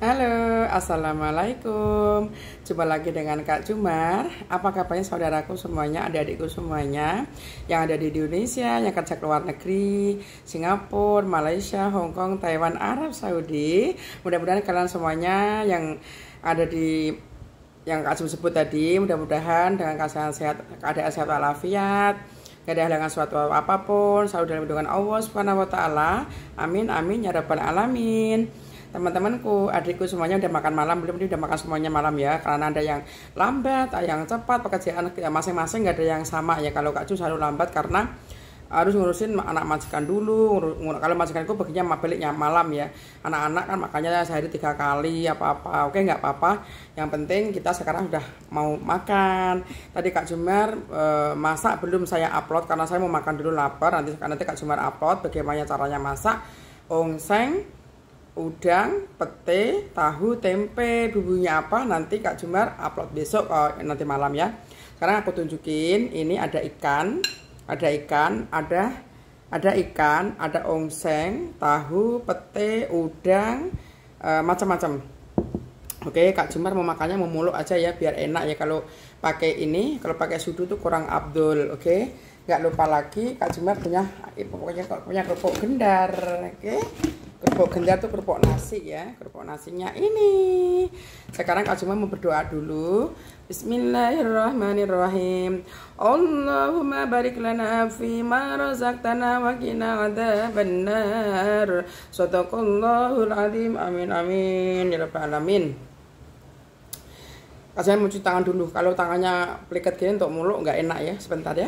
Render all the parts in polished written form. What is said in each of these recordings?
Halo, assalamualaikum. Jumpa lagi dengan Kak Jumar. Apa kabarnya saudaraku semuanya, adik-adikku semuanya yang ada di Indonesia, yang kerja ke luar negeri, Singapura, Malaysia, Hong Kong, Taiwan, Arab Saudi. Mudah-mudahan kalian semuanya yang ada di yang Kak Jum sebut tadi, mudah-mudahan dengan keadaan sehat walafiat, gak ada halangan suatu apapun, selalu dalam lindungan Allah Subhanahu wa taala. Amin amin ya rabbal alamin. Teman-temanku, adikku semuanya udah makan malam belum? Ini udah makan semuanya malam ya, karena ada yang lambat, ada yang cepat, pekerjaan masing-masing nggak ada yang sama ya. Kalau Kak Ju selalu lambat karena harus ngurusin anak majikan dulu. Kalau majikanku baginya baliknya malam ya, anak-anak kan makanya sehari 3 kali apa-apa. Oke, nggak apa-apa, yang penting kita sekarang udah mau makan. Tadi Kak Jumar masak belum saya upload karena saya mau makan dulu, lapar. Nanti Kak Jumar upload bagaimana caranya masak ongseng, udang, pete, tahu, tempe, bumbunya apa nanti Kak Jumar upload besok nanti malam ya. Sekarang aku tunjukin, ini ada ikan, ada ongseng, tahu, pete, udang, macam-macam. Oke, Kak Jumar mau makannya mau muluk aja ya biar enak ya. Kalau pakai ini, kalau pakai sudu tuh kurang abdul. Oke, nggak lupa lagi Kak Jumar punya kerupuk gendar. Oke, kerupuk gendar tuh kerupuk nasi ya, kerupuk nasinya ini. Sekarang Kak Jumar mau berdoa dulu. Bismillahirrahmanirrahim. Allahumma barik lana fi ma razaqtana wa qina adzabannar. Shadaqallahul azim. Amin amin ya rabbal alamin. Kak Jumar mau cuci tangan dulu. Kalau tangannya pelikat gini untuk muluk nggak enak ya. Sebentar ya.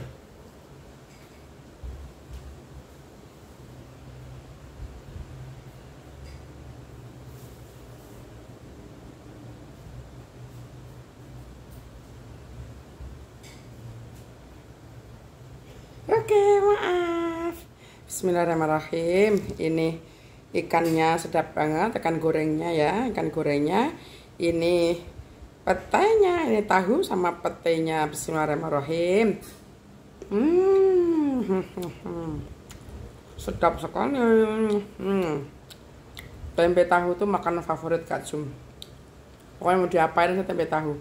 Oke, maaf. Bismillahirrahmanirrahim. Ini ikannya sedap banget, ikan gorengnya ya, ikan gorengnya. Ini petenya, ini tahu sama petenya. Bismillahirrahmanirrahim. Sedap sekali. Tempe tahu tuh makanan favorit Kak Jum. Pokoknya mau diapain aja tempe tahu.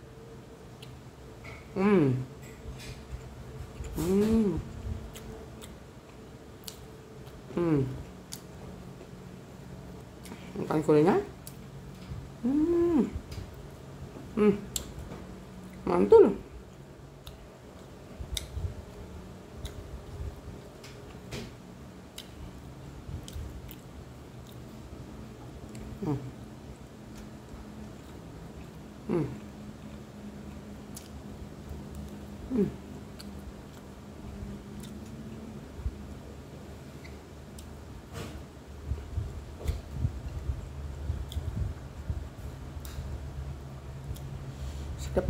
Ikan gorengnya mantul. Sedap.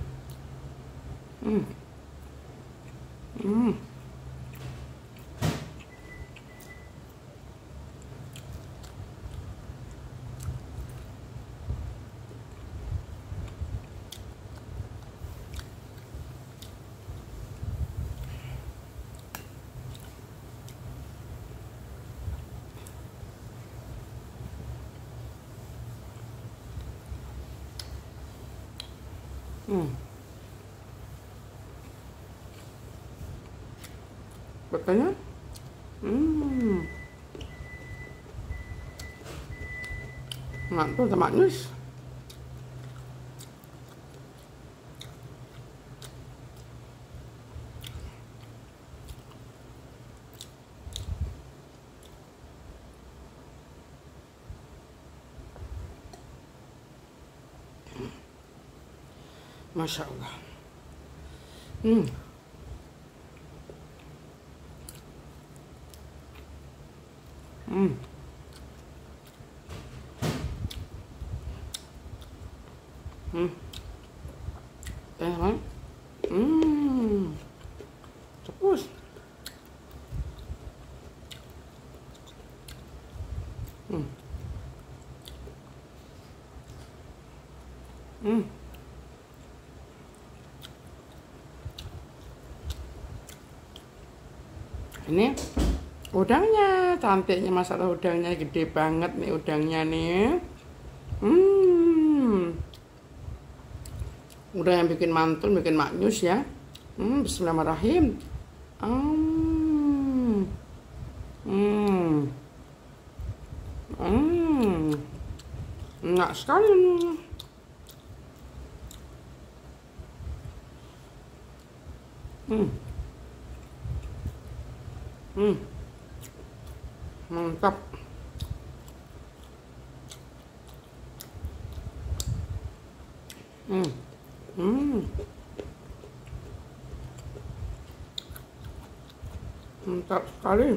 Betulnya mantul sama manis. Masya Allah. Cepus. Ini udangnya, cantiknya, masalah udangnya gede banget nih udangnya nih. Udah yang bikin mantul, bikin maknyus ya. Bismillahirrahmanirrahim. Enak sekali. Mantap. Mantap sekali.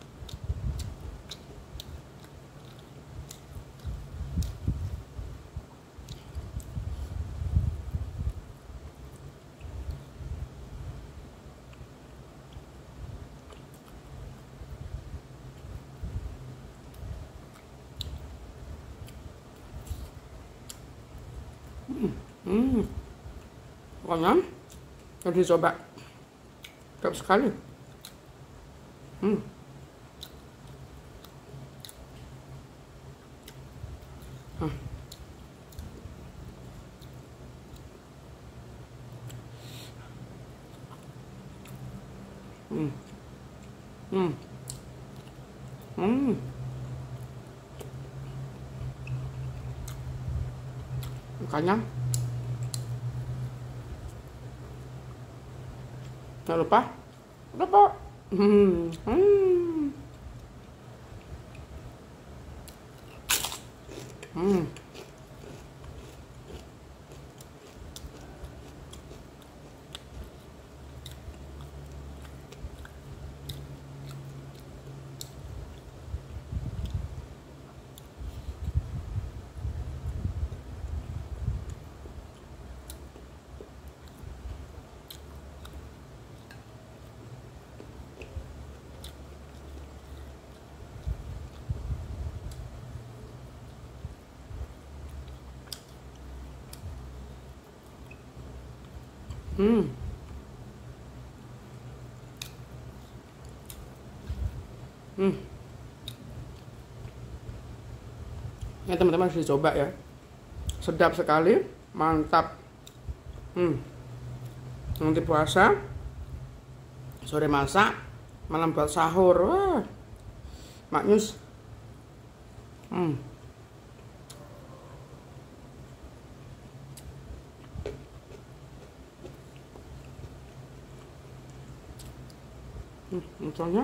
Pokoknya harus dicoba. Mantap sekali. Makanya jangan lupa Pak. Ya teman-teman harus dicoba ya. Sedap sekali, mantap. Nanti puasa, sore masak, malam buat sahur. Wah, maknyus. Misalnya,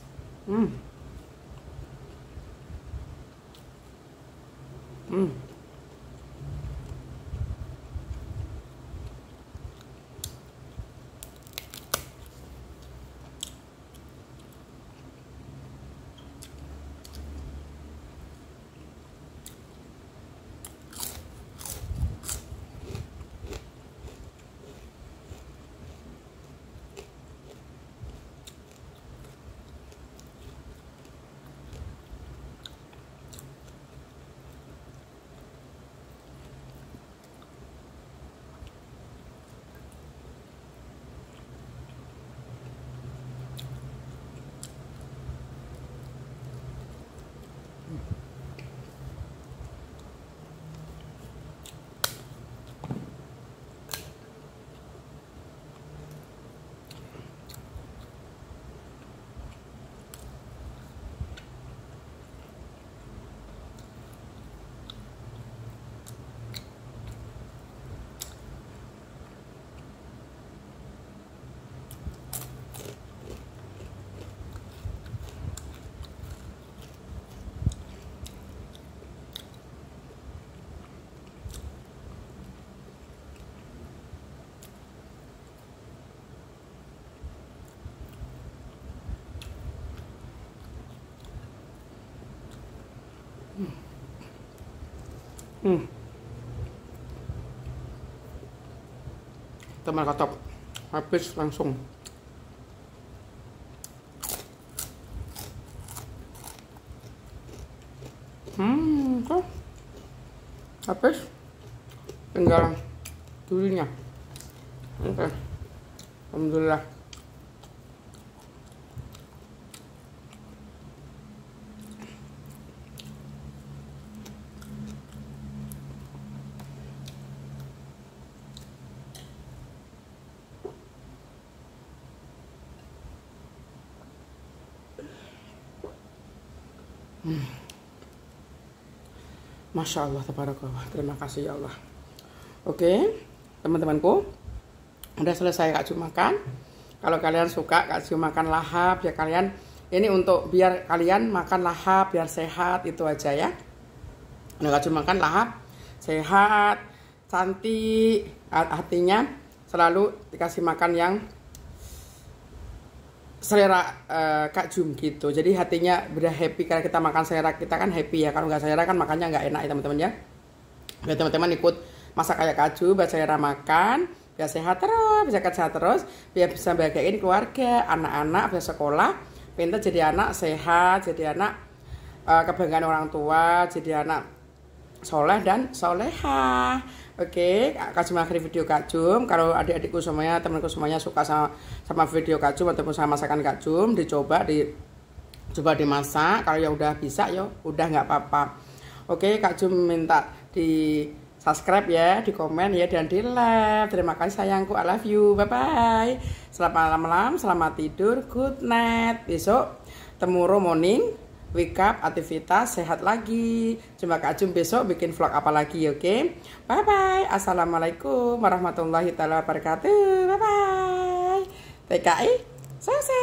teman kata habis langsung. Tuh habis, tinggal durinya. Oke, alhamdulillah. Masya Allah, tabarakallah. Terima kasih ya Allah. Oke, teman-temanku, udah selesai Kak Ju makan. Kalau kalian suka Kak Ju makan lahap, ya kalian ini untuk biar kalian makan lahap biar sehat, itu aja ya. Nah, Kak Ju makan lahap, sehat, cantik, hatinya selalu dikasih makan yang selera Kak Jum gitu. Jadi hatinya udah happy karena kita makan selera kita kan happy ya. Kalau nggak selera kan makannya nggak enak ya teman-teman ya. Biar teman-teman ikut masak kayak Kak Jum, biar selera makan, biar sehat terus, bisa sehat terus, biar bisa bahagiain keluarga, anak-anak, biar sekolah, pintar jadi anak sehat, jadi anak kebanggaan orang tua, jadi anak soleh dan soleha. Oke, Kak Jum akhiri video Kak Jum. Kalau adik-adikku semuanya, temanku semuanya suka sama video Kak Jum ataupun sama masakan Kak Jum, coba dimasak. Kalau ya udah bisa ya udah nggak apa-apa. Oke, Kak Jum minta di subscribe ya, di komen ya, dan di like. Terima kasih sayangku, I love you, bye bye. Selamat malam, selamat tidur, good night. Besok tomorrow morning wake up, aktivitas, sehat lagi. Cuma Kak Jum besok bikin vlog apa lagi, oke? Bye bye. Assalamualaikum warahmatullahi wabarakatuh. Bye bye. TKI, sukses.